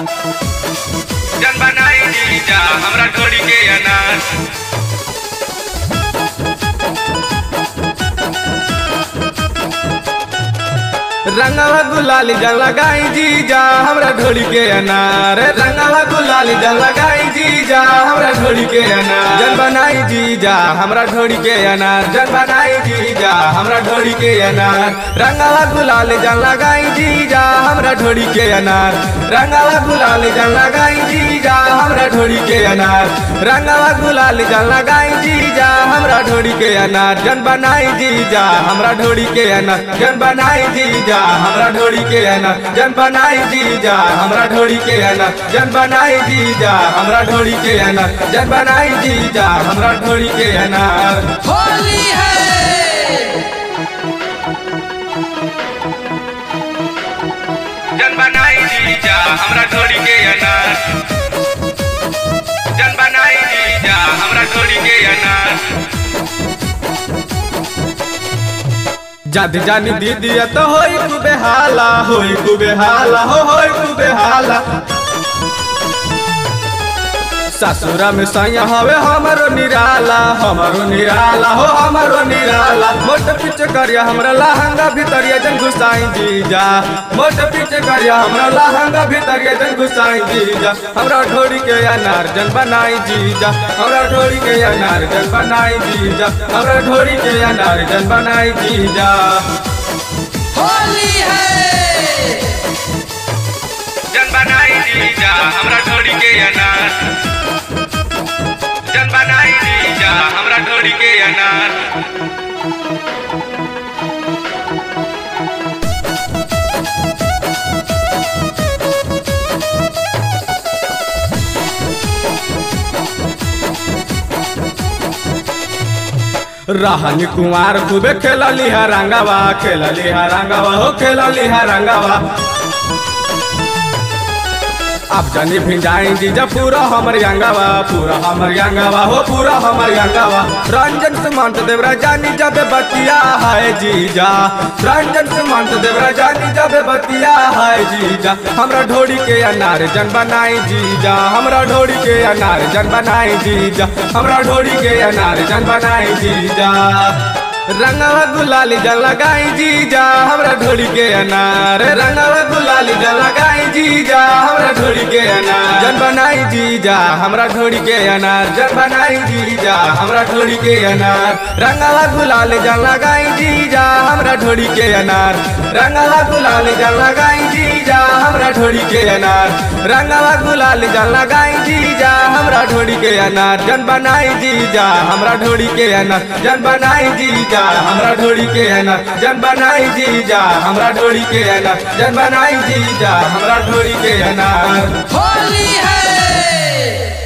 जन बनाई जीजा हमरा ढोली के अनार। रंगवा गुलाली जन लगाई जीजा हमरा ढोली के अनार। रंगवा गुलाली जन लगाई जीजा हमरा ढोली के अनार। जन बनाई जीजा हमरा ढोली के अनार। जन बनाई जीजा हमरा ढोली के अनार। रंगवा गुलाली जन लगाई जीजा हमरा ढोली के अनार। रंगवा गुलाली जन लगाई जीजा हमरा ढोली के अनार। रंगवा गुलाली जन लगाई जीजा हमरा ढोली के अनार। जन बनाई जीजा हमरा ढोली के अनार। जन बनाई जीजा हमरा ढोली के अनार। जन बनाई जीजा हमरा ढोली के अनार। जन बनाई जीजा हमरा ढोली के अनार। जन बनाई जीजा हमरा ढोली के अनार। होली है जन बनाई जीजा हमरा ढोली के अनार। जन बनाई जीजा हमरा ढोली के अनार। जद जानी दीदी तो होई खूबे हाला। होई खूबे हाला होई खूबे हाला। ससुरा में सैया हवे हमारो निराला। हमारो निराला हो हमारो निराला। मोट पीछे करिया हमरा लहंगा भीतरिया जन घुसाई जीजा। मोट पीछे करिया हमरा लहंगा भीतरिया जन घुसाई जीजा। हमरा ढोली के अनार जन बनाई जीजा। हमरा ढोली के अनार जन बनाई जीजा। हमरा ढोली के अनार जन बनाई जीजा। होली है जन बनाई जीजा हमरा ढोली के अनार। जन बनाई जीजा हमरा ढोली के अनार। रहनी कुमार खूबे खेलली है रंगवा। खेलली है रंगवा हो खेलली है रंगवा। अब जानी भिंजाई जीजा पूरा हमर यंगवा। पूरा हमर यंगवा हो पूरा हमर यंगवा। रंजन सुमंत देवरा जानी जब बतिया है जीजा। रंजन सुमंत देवरा जानी जब बतिया है जीजा। हमरा ढोली के अनार जन बनाई जीजा। हमरा ढोली के अनार जन बनाई जीजा। हमरा ढोली के अनार जन बनाई जीजा। रंगवा गुलाली जन लगाई जीजा हमरा ढोली के अनार। रंगवा गुलाली जन लगाई जीजा हमरा ढोली के अनार। जन बनाई जीजा हमरा ढोली के अनार। जन बनाई जीजा हमरा ढोली के अनार। रंगवा गुलाली जन लगाई जीजा हमरा ढोली के अनार। रंगवा गुलाली जन लगाई जीजा हमरा ढोली के अनार। रंगवा गुलाली जन लगाई जीजा हमरा ढोली के अनार। जन बनाई जीजा हमरा ढोली के अनार। जन बनाई जीजा हमरा ढोली के अनार। जन बनाई जीजा हमरा ढोली के अनार। जन बनाई जीजा हमरा ढोली के अनार। होली है।